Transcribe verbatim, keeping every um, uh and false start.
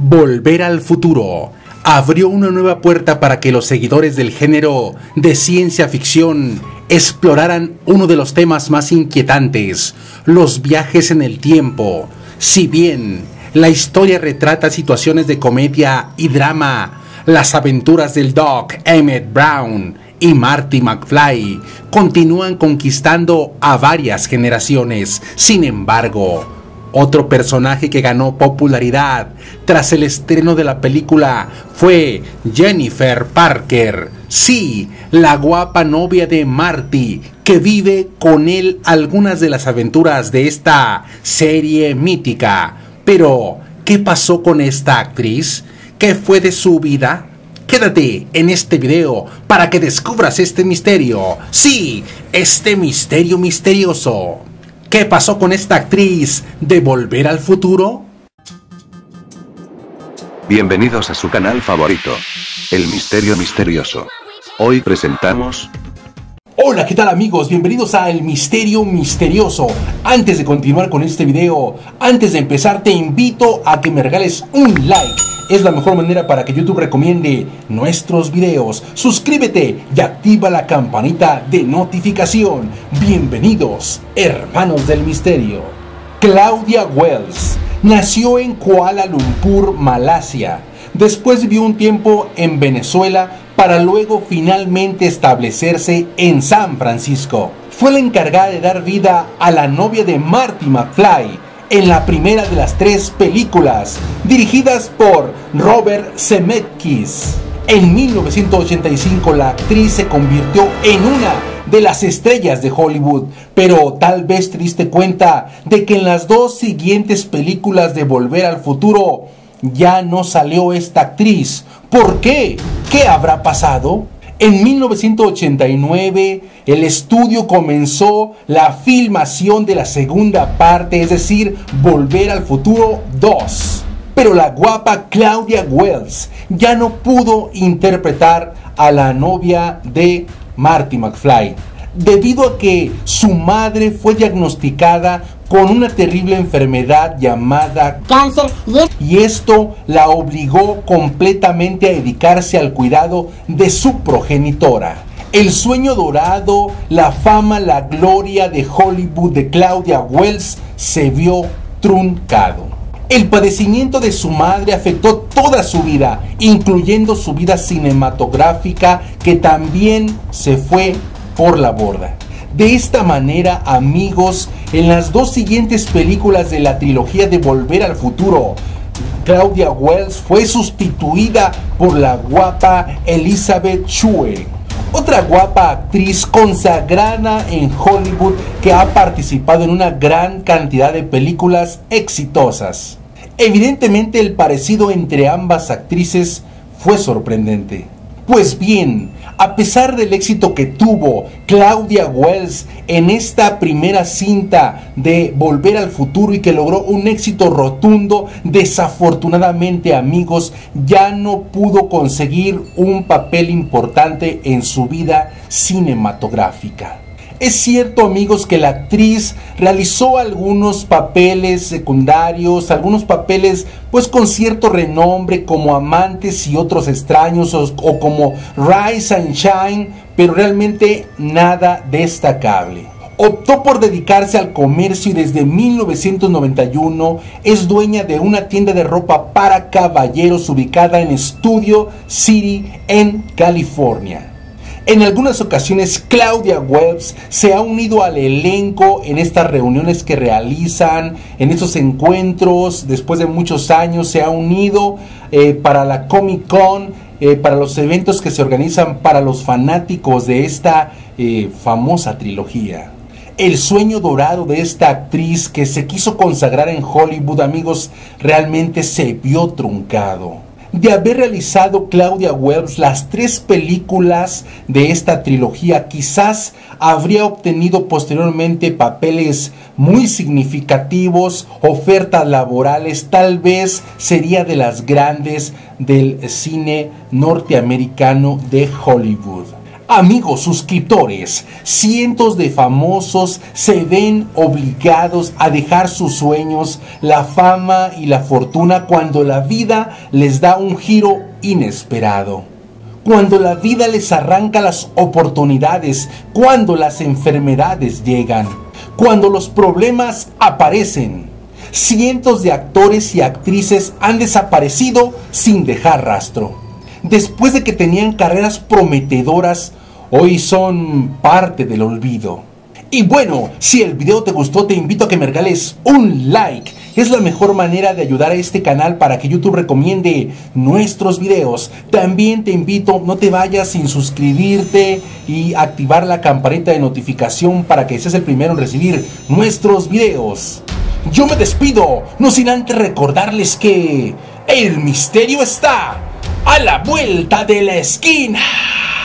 Volver al futuro abrió una nueva puerta para que los seguidores del género de ciencia ficción exploraran uno de los temas más inquietantes, los viajes en el tiempo. Si bien la historia retrata situaciones de comedia y drama, las aventuras del Doc Emmett Brown y Marty McFly continúan conquistando a varias generaciones. Sin embargo, otro personaje que ganó popularidad tras el estreno de la película fue Jennifer Parker. Sí, la guapa novia de Marty, que vive con él algunas de las aventuras de esta serie mítica. Pero, ¿qué pasó con esta actriz? ¿Qué fue de su vida? Quédate en este video para que descubras este misterio. Sí, este misterio misterioso. ¿Qué pasó con esta actriz de Volver al Futuro? Bienvenidos a su canal favorito, El Misterio Misterioso. Hoy presentamos... Hola, ¿qué tal amigos? Bienvenidos a El Misterio Misterioso. Antes de continuar con este video, antes de empezar te invito a que me regales un like. Es la mejor manera para que YouTube recomiende nuestros videos. Suscríbete y activa la campanita de notificación. Bienvenidos, hermanos del misterio. Claudia Wells nació en Kuala Lumpur, Malasia. Después vivió un tiempo en Venezuela para luego finalmente establecerse en San Francisco. Fue la encargada de dar vida a la novia de Marty McFly en la primera de las tres películas, dirigidas por Robert Zemeckis. En mil novecientos ochenta y cinco la actriz se convirtió en una de las estrellas de Hollywood, pero tal vez te diste cuenta de que en las dos siguientes películas de Volver al Futuro ya no salió esta actriz. ¿Por qué? ¿Qué habrá pasado? En mil novecientos ochenta y nueve, el estudio comenzó la filmación de la segunda parte, es decir, Volver al Futuro dos. Pero la guapa Claudia Wells ya no pudo interpretar a la novia de Marty McFly, debido a que su madre fue diagnosticada con una terrible enfermedad llamada cáncer, y esto la obligó completamente a dedicarse al cuidado de su progenitora. El sueño dorado, la fama, la gloria de Hollywood de Claudia Wells se vio truncado. El padecimiento de su madre afectó toda su vida, incluyendo su vida cinematográfica, que también se fue por la borda. De esta manera, amigos, en las dos siguientes películas de la trilogía de Volver al Futuro, Claudia Wells fue sustituida por la guapa Elizabeth Shue, otra guapa actriz consagrada en Hollywood que ha participado en una gran cantidad de películas exitosas. Evidentemente, el parecido entre ambas actrices fue sorprendente. Pues bien, a pesar del éxito que tuvo Claudia Wells en esta primera cinta de Volver al Futuro y que logró un éxito rotundo, desafortunadamente, amigos, ya no pudo conseguir un papel importante en su vida cinematográfica. Es cierto, amigos, que la actriz realizó algunos papeles secundarios, algunos papeles pues con cierto renombre como Amantes y Otros Extraños o, o como Rise and Shine, pero realmente nada destacable. Optó por dedicarse al comercio y desde mil novecientos noventa y uno es dueña de una tienda de ropa para caballeros ubicada en Studio City en California. En algunas ocasiones Claudia Wells se ha unido al elenco en estas reuniones que realizan, en estos encuentros. Después de muchos años se ha unido eh, para la Comic Con, eh, para los eventos que se organizan para los fanáticos de esta eh, famosa trilogía. El sueño dorado de esta actriz que se quiso consagrar en Hollywood, amigos, realmente se vio truncado. De haber realizado Claudia Wells las tres películas de esta trilogía, quizás habría obtenido posteriormente papeles muy significativos, ofertas laborales, tal vez sería de las grandes del cine norteamericano de Hollywood. Amigos suscriptores, cientos de famosos se ven obligados a dejar sus sueños, la fama y la fortuna cuando la vida les da un giro inesperado. Cuando la vida les arranca las oportunidades, cuando las enfermedades llegan, cuando los problemas aparecen. Cientos de actores y actrices han desaparecido sin dejar rastro. Después de que tenían carreras prometedoras, hoy son parte del olvido. Y bueno, si el video te gustó, te invito a que me regales un like. Es la mejor manera de ayudar a este canal para que YouTube recomiende nuestros videos. También te invito, no te vayas sin suscribirte y activar la campanita de notificación para que seas el primero en recibir nuestros videos. Yo me despido, no sin antes recordarles que el misterio está a la vuelta de la esquina.